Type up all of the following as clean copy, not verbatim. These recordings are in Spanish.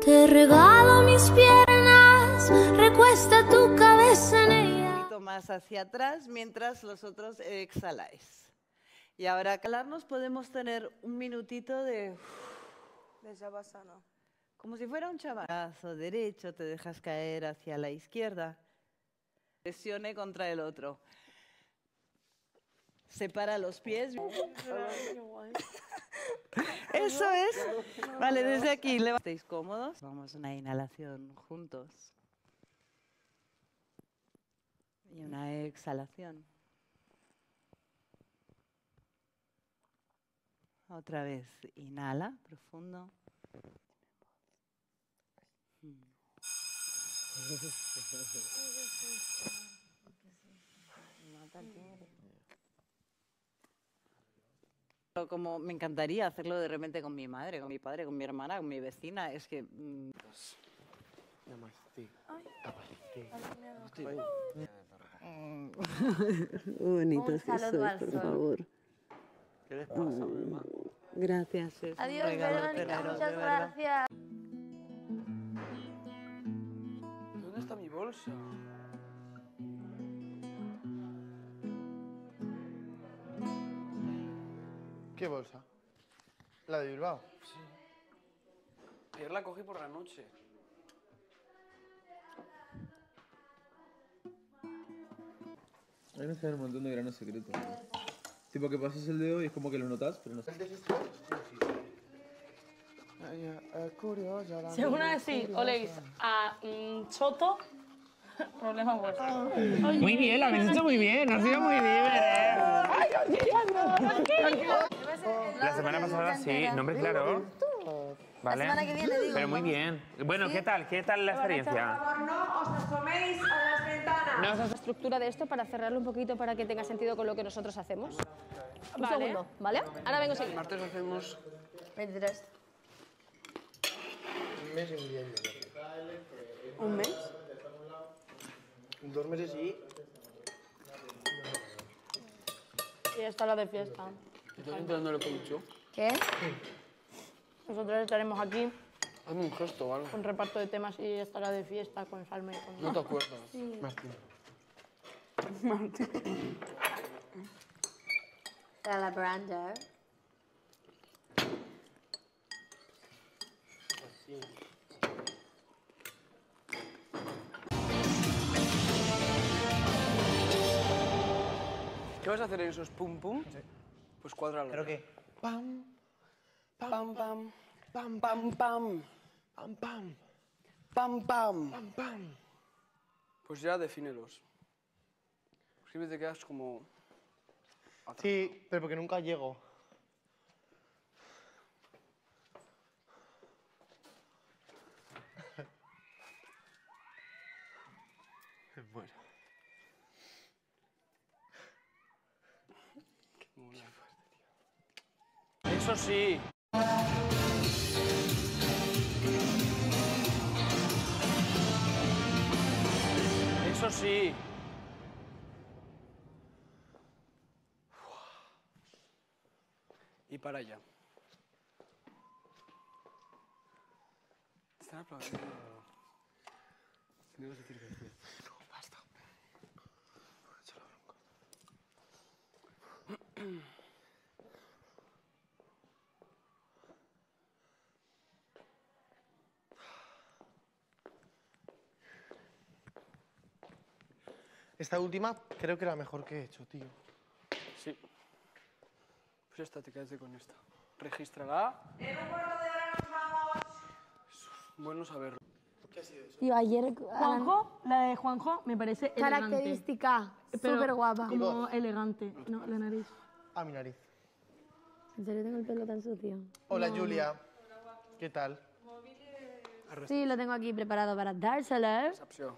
Te regalo mis piernas, recuesta tu cabeza en ella. Un poquito más hacia atrás mientras los otros exhaláis. Y ahora, al calarnos, podemos tener un minutito de Shavasana. como si fuera un brazo derecho, te dejas caer hacia la izquierda. Presione contra el otro. Separa los pies. Eso es. Vale, desde aquí. ¿Estáis cómodos? Vamos a una inhalación juntos. Y una exhalación. Otra vez, inhala, profundo. Como me encantaría hacerlo de repente con mi madre, con mi padre, con mi hermana, con mi vecina. Es que... Namaste. Bonito Un saludo al por sol. favor. ¿Qué les pasa, mamá? Gracias. Es Adiós, un regalo Verónica, teneros, muchas de verdad. gracias. ¿Dónde está mi bolsa? ¿Qué bolsa? ¿La de Bilbao? Sí. Ayer la cogí por la noche. Hay que hacer un montón de granos secretos. Tipo que pasas el dedo y es como que lo notas, pero no sé. Según así oléis a Choto, problema vuestro. Muy bien, lo habéis hecho muy bien, ha sido muy bien. La semana pasada sí, nombre claro. Vale. La semana que viene, digo. Pero muy bien. Bueno, ¿qué tal? ¿Qué tal la experiencia? No os asoméis a las ventanas. No os La estructura de esto para cerrarlo un poquito para que tenga sentido con lo que nosotros hacemos. Un segundo, ¿vale? Ahora vengo El seguido. martes hacemos 23. Un mes y un día y medio. ¿Un mes? 2 meses y... Y esta es la de fiesta. ¿Estás entrando el pelucho? ¿Qué? Nosotros estaremos aquí Hazme un gesto o algo. con reparto de temas y esta es la de fiesta con Salma y con... No te acuerdas. Martín. Celebrando. ¿Qué vas a hacer en esos pum pum? Pues cuádralo. ¿Pero qué? Pam, pam, pam, pam, pam, pam, Pam, pam, pam, pam. pam, pam. Pues ya defínelos. Siempre te quedas como... Sí, pero porque nunca llego. Bueno. Qué mola. Eso sí. Eso sí. Y para allá. Están aplaudiendo. Tenemos que decir que sí. No, basta. Echa la bronca. Esta última creo que era la mejor que he hecho, tío. Sí. Pues esta, te quedaste con esta. Regístrala. En un cuarto de hora nos vamos. Bueno saberlo. ¿Qué ha sido eso? Tío, ayer... Juanjo, la de Juanjo me parece elegante. Característica. Pero Súper guapa. Como elegante. No, la nariz. Ah, mi nariz. ¿En serio tengo el pelo tan sucio? Hola, Julia. ¿Qué tal? Sí, lo tengo aquí preparado para dárselo. Sapsio.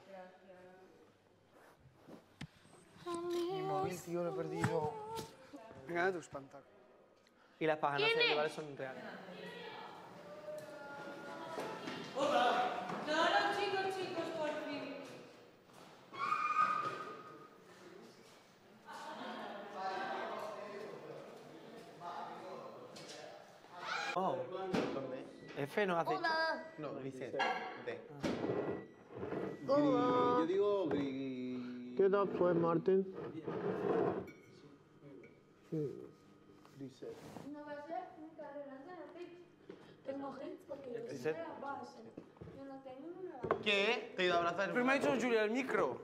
Mi móvil, tío, lo he perdido. Venga, de tu espantar. Y las páginas individuales son reales. Oh, ¿dónde? F no hace... Hola. No, Grisette. D. Yo digo gris. ¿Qué tal fue, Martín? Grisette. No va a ser mi carrera de hits. Tengo hits porque yo Grisette. soy la base. Yo no tengo una. ¿Qué? Te he ido a abrazar. Pero me ha dicho Julia el micro.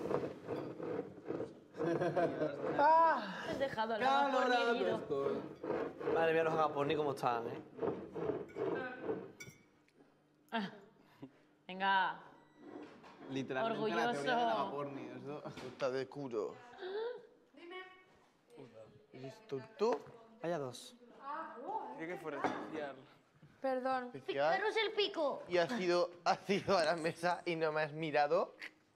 Has dejado el Calorado herido. estoy. Madre mía, los agaporni cómo están, ¿eh? Venga. Literalmente Orgulloso. la teoría del agaporni. Eso está de culo. ¿Listo tú? Vaya dos. Tiene que diferenciar. Perdón. Especial. ¡Fijaros el pico! Y has ido a la mesa y no me has mirado.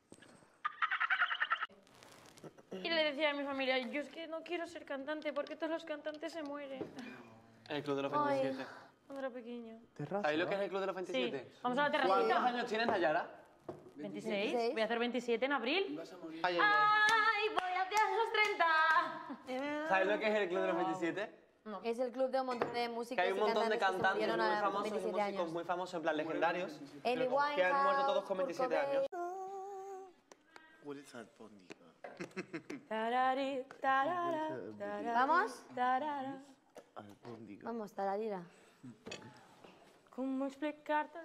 Y le decía a mi familia, yo es que no quiero ser cantante porque todos los cantantes se mueren. El Club de los 27. Cuando era pequeño. ¿Sabéis lo que es el Club de los Sí. 27? Vamos a la ¿Cuántos terracita. años tienes, Nayara? 26. Voy a hacer 27 en abril. Ay, ay, ay. ¡Ay, voy hacia los 30! ¿Sabéis lo que es el Club de los 27? Es el club de un montón de músicos Que hay un y montón de que se cantantes muy murieron a famosos y 27 músicos años. muy famosos, en plan legendarios, Amy Winehouse, que han muerto todos con Kurt 27 Cobain. años. Hueles a albóndiga. Tarari, tarara, tarara, ¿Vamos? tarara. Albóndiga. Vamos, taradira. ¿Cómo explicarte?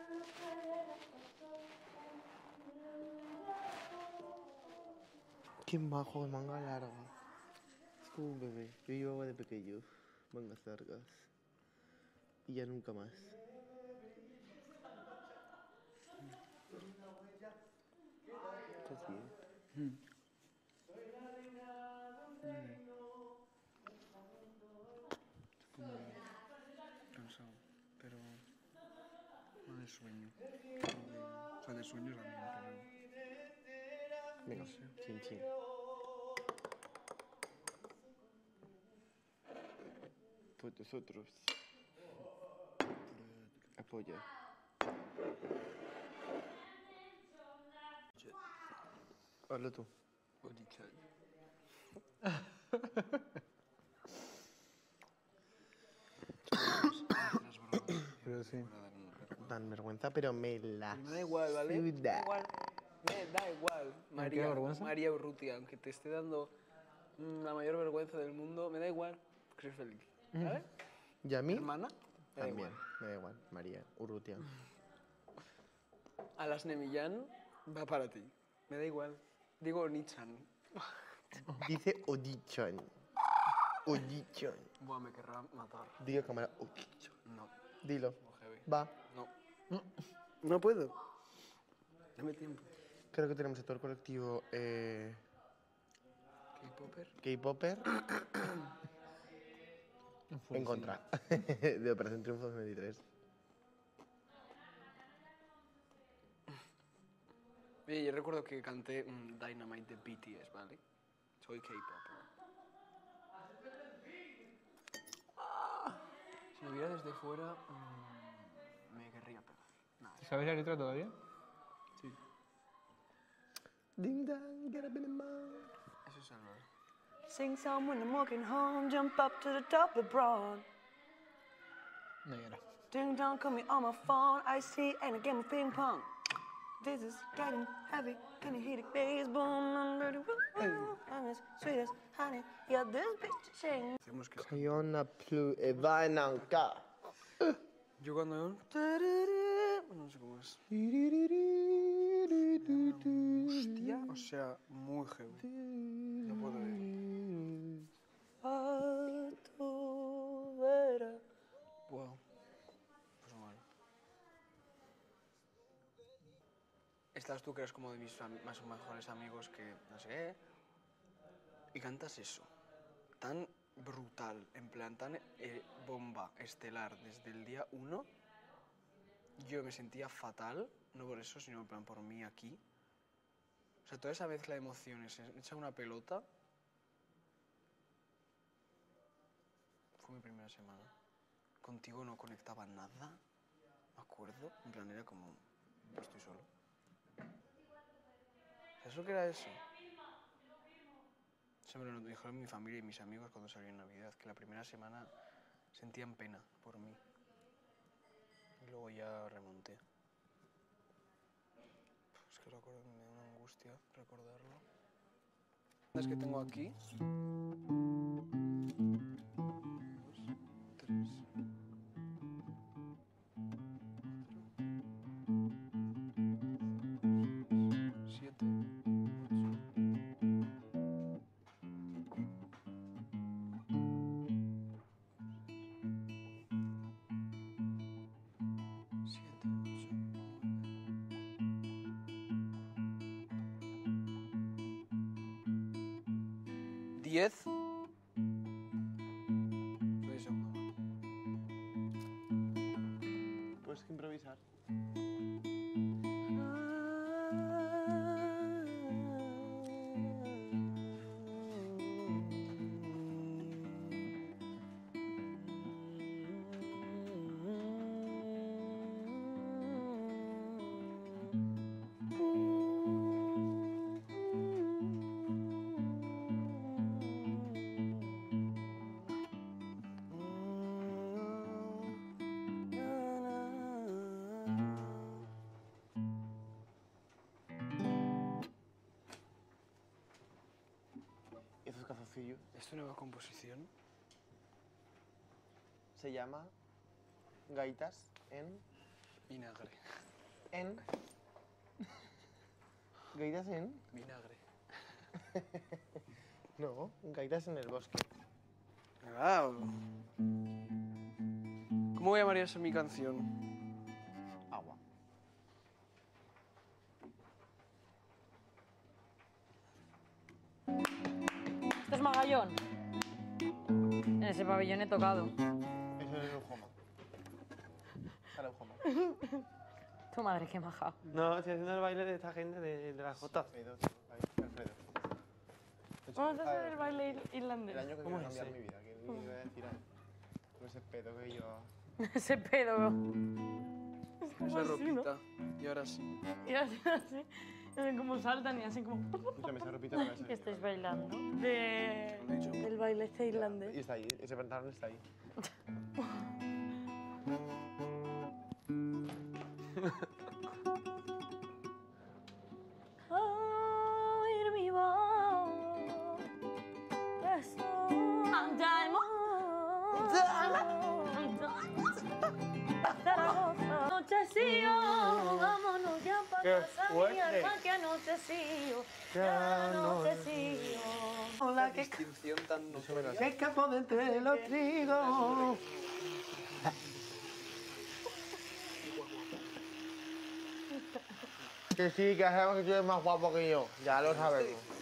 Qué majo de manga larga. Es como un bebé. Yo llevaba de pequeño mangas largas. Y ya nunca más. ¿Estás bien? Cansado, pero no de sueño. O sea, de sueños también, pero... Venga, chin chin. Pues nosotros. Apoya. Hazlo tú. Pero sí. Dan vergüenza, pero me la Me da igual, ¿vale? suda. Me da igual. María, vergüenza? María Urrutia, aunque te esté dando la mayor vergüenza del mundo, me da igual, porque soy feliz. ¿Vale? ¿Y a mí? Hermana, me da También. igual. Me da igual. María Urrutia. A las Nemillán va para ti. Me da igual. Digo Nichan. Dice Odichan. Odichan. Buah, me querrá matar. Digo a cámara Odichan. No, Dilo. heavy. Va. No. No puedo. Dame tiempo. Creo que tenemos a todo el colectivo K-Popper. K-Popper en contra de Operación Triunfo 2023. Oye, yo recuerdo que canté Dynamite de BTS, ¿vale? Soy K-Popper. Si lo viera desde fuera, me querría pegar. Nada, ¿Sabes la letra todavía? sí. Ding dong, get up in the mouth. Eso es algo. Sing some when I'm walking home, jump up to the top of broad. No, ya era. Ding dong, call me on my phone, I see and a game of ping pong. This is getting heavy, can you hear the bass boom? I'm ready, I'm as sweet as honey, yeah, this bitch sing. Hacemos que... Kayona plu evananka. Yo cuando... No sé cómo es. Hostia, o sea, muy heavy. No puedo ir. A tu vera. Wow. Pues mal. Estás tú que eres como de mis más mejores amigos que no sé qué. Y cantas eso. Tan brutal, en plan tan bomba, estelar, desde el día 1. Yo me sentía fatal, no por eso, sino en plan por mí aquí. O sea, toda esa mezcla de emociones, hecha una pelota. Fue mi primera semana. Contigo no conectaba nada, me acuerdo. En plan, era como, estoy solo. ¿Sabes lo que era eso? Eso me lo dijeron mi familia y mis amigos cuando salí en Navidad, que la primera semana sentían pena por mí. Y luego ya remonté. me da una angustia recordarlo. Es que tengo aquí. 2, 3. 7, 10. Soy segundo. Puedes improvisar. ¿Y esos calzoncillos? ¿Es una nueva composición? Se llama Gaitas en... Vinagre. En... Gaitas en... Vinagre. No, Gaitas en el bosque. Wow. ¿Cómo llamarías a mi canción? Agua. Esto es Magallón. En ese pabellón he tocado. Eso es el Ujoma. Sale Ujoma. Tu madre, qué maja. No, estoy haciendo el baile de esta gente de la Jota. Alfredo. Vamos a hacer el baile irlandés. El año que ¿Cómo quiero es cambiar ese? mi vida. Que ni iba a decir algo. Con ese pedo que yo... Ese pedo. Esa ropita. Y ahora sí. Y así, como saltan y así como... Escúchame, esa ropita no me ¿Qué sale. estáis bailando? Del baile este irlandés. Y está ahí, ese pantalón está ahí. Oír mi voz. Eso. Anochecío, vámonos ya para ¡Qué casa fuerte! mi alma que anochecío, ya anochecío. Hola, qué distinción tan notoria. Se escapó de entre los trigos. Que sí, que sabemos que tú eres más guapo que yo. Ya lo sabemos.